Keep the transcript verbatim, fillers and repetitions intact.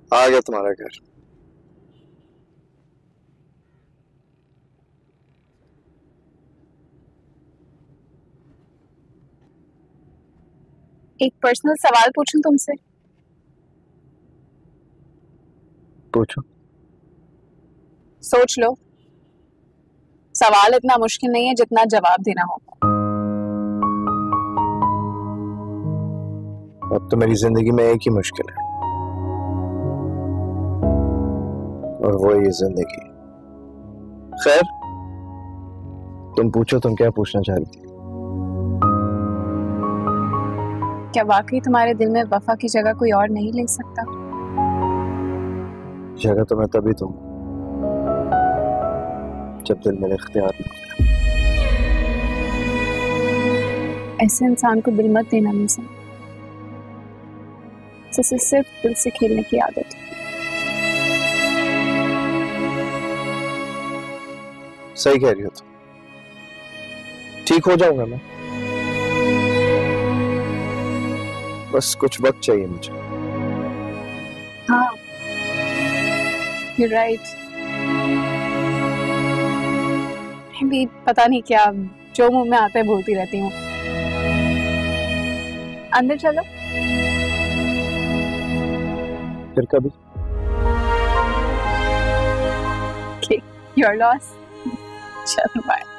आ गया तुम्हारा घर। एक पर्सनल सवाल पूछूं तुमसे? पूछो। सोच लो। सवाल इतना मुश्किल नहीं है जितना जवाब देना होगा। अब तो मेरी जिंदगी में एक ही मुश्किल है, और वो ये जिंदगी। खैर, तुम पूछो, तुम क्या पूछना चाह रही थी? क्या वाकई तुम्हारे दिल में वफा की जगह कोई और नहीं ले सकता? जगह तो मैं तभी दूं जब दिल मेरे इख्तियार में। ऐसे इंसान को दिल मत देना मुझसे, जिसे सिर्फ दिल से खेलने की आदत है। सही कह रही हो तुम। ठीक हो जाऊंगा मैं, बस कुछ वक्त चाहिए मुझे। हाँ, you're right। मैं भी पता नहीं क्या जो मुंह में आता है बोलती रहती हूँ। अंदर चलो। फिर कभी। Okay, your loss। चलो बाय।